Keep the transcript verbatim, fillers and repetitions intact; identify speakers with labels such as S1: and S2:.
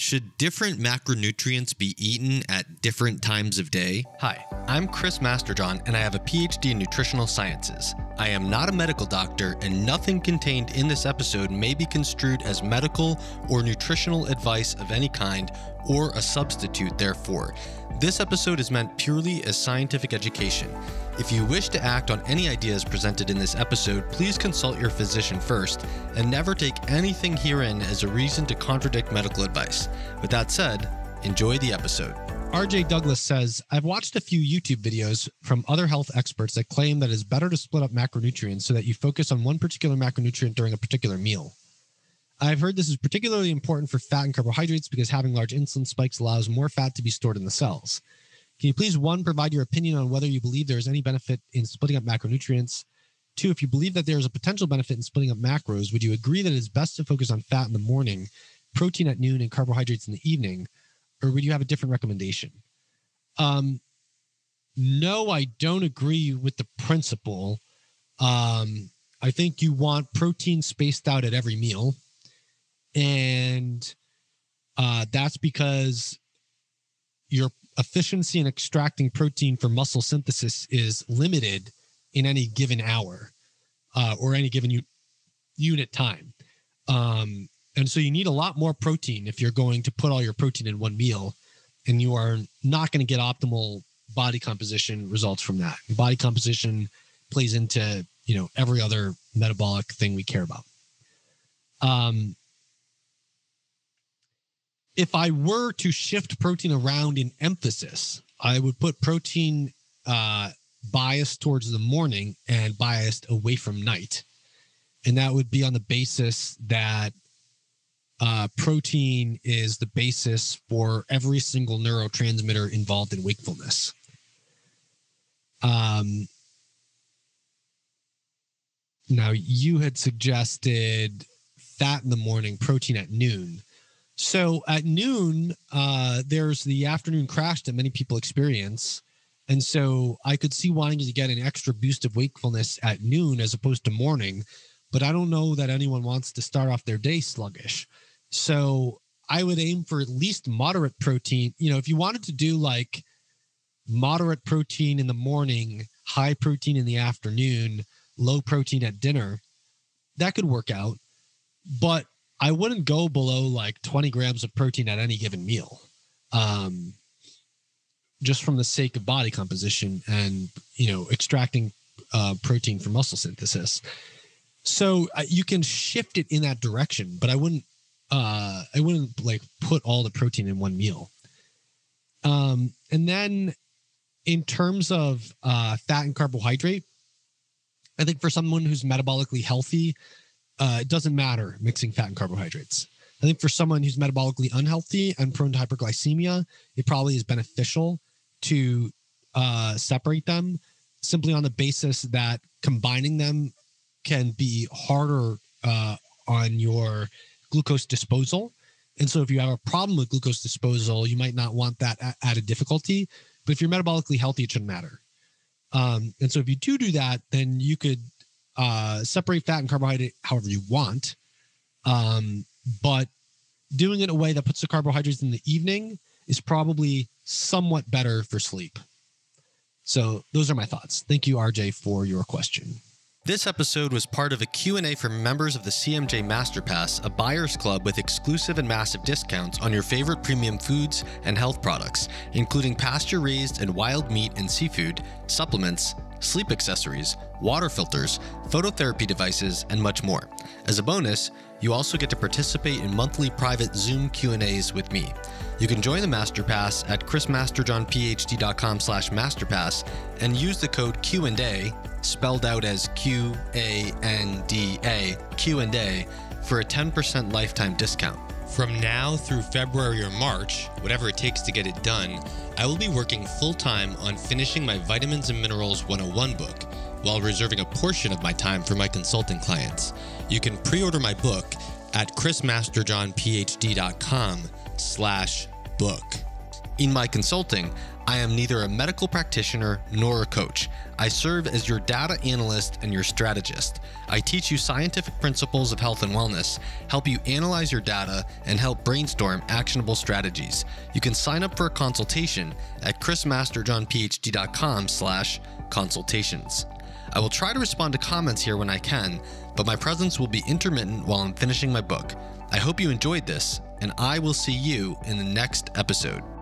S1: Should different macronutrients be eaten at different times of day?
S2: Hi, I'm Chris Masterjohn, and I have a P H D in nutritional sciences. I am not a medical doctor, and nothing contained in this episode may be construed as medical or nutritional advice of any kind, or a substitute therefore. This episode is meant purely as scientific education. If you wish to act on any ideas presented in this episode, please consult your physician first, and never take anything herein as a reason to contradict medical advice. With that said, enjoy the episode.
S3: R J Douglas says, I've watched a few YouTube videos from other health experts that claim that it's better to split up macronutrients so that you focus on one particular macronutrient during a particular meal. I've heard this is particularly important for fat and carbohydrates because having large insulin spikes allows more fat to be stored in the cells. Can you please, one, provide your opinion on whether you believe there is any benefit in splitting up macronutrients? Two, if you believe that there is a potential benefit in splitting up macros, would you agree that it is best to focus on fat in the morning, protein at noon, and carbohydrates in the evening? Or would you have a different recommendation? Um, no, I don't agree with the principle. Um, I think you want protein spaced out at every meal. And uh, that's because your efficiency in extracting protein for muscle synthesis is limited in any given hour uh, or any given u- unit time. Um, and so you need a lot more protein if you're going to put all your protein in one meal, and you are not going to get optimal body composition results from that. Body composition plays into, you know, every other metabolic thing we care about. Um, If I were to shift protein around in emphasis, I would put protein uh, biased towards the morning and biased away from night. And that would be on the basis that uh, protein is the basis for every single neurotransmitter involved in wakefulness. Um, now, you had suggested fat in the morning, protein at noon. So at noon, uh, there's the afternoon crash that many people experience. And so I could see wanting to get an extra boost of wakefulness at noon as opposed to morning, but I don't know that anyone wants to start off their day sluggish. So I would aim for at least moderate protein. You know, if you wanted to do like moderate protein in the morning, high protein in the afternoon, low protein at dinner, that could work out. But I wouldn't go below like twenty grams of protein at any given meal, um, just from the sake of body composition and, you know, extracting uh, protein from muscle synthesis. So uh, you can shift it in that direction, but I wouldn't, uh, I wouldn't like put all the protein in one meal. Um, and then in terms of uh, fat and carbohydrate, I think for someone who's metabolically healthy, Uh, it doesn't matter mixing fat and carbohydrates. I think for someone who's metabolically unhealthy and prone to hyperglycemia, it probably is beneficial to uh, separate them simply on the basis that combining them can be harder uh, on your glucose disposal. And so if you have a problem with glucose disposal, you might not want that a- added difficulty. But if you're metabolically healthy, it shouldn't matter. Um, and so if you do do that, then you could Uh, separate fat and carbohydrate however you want, um, but doing it in a way that puts the carbohydrates in the evening is probably somewhat better for sleep. So those are my thoughts. Thank you, R J, for your question.
S2: This episode was part of a Q and A for members of the C M J Masterpass, a buyer's club with exclusive and massive discounts on your favorite premium foods and health products, including pasture-raised and wild meat and seafood, supplements, sleep accessories, water filters, phototherapy devices, and much more. As a bonus, you also get to participate in monthly private Zoom Q and A's with me. You can join the Masterpass at chrismasterjohnphd.com slash masterpass and use the code Q and A, spelled out as Q A N D A, Q and A, for a ten percent lifetime discount.
S1: From now through February or March, whatever it takes to get it done, I will be working full-time on finishing my Vitamins and Minerals one oh one book, while reserving a portion of my time for my consulting clients. You can pre-order my book at chrismasterjohnphd.com slash book.
S2: In my consulting, I am neither a medical practitioner nor a coach. I serve as your data analyst and your strategist. I teach you scientific principles of health and wellness, help you analyze your data, and help brainstorm actionable strategies. You can sign up for a consultation at chrismasterjohnphd.com slash consultations. I will try to respond to comments here when I can, but my presence will be intermittent while I'm finishing my book. I hope you enjoyed this, and I will see you in the next episode.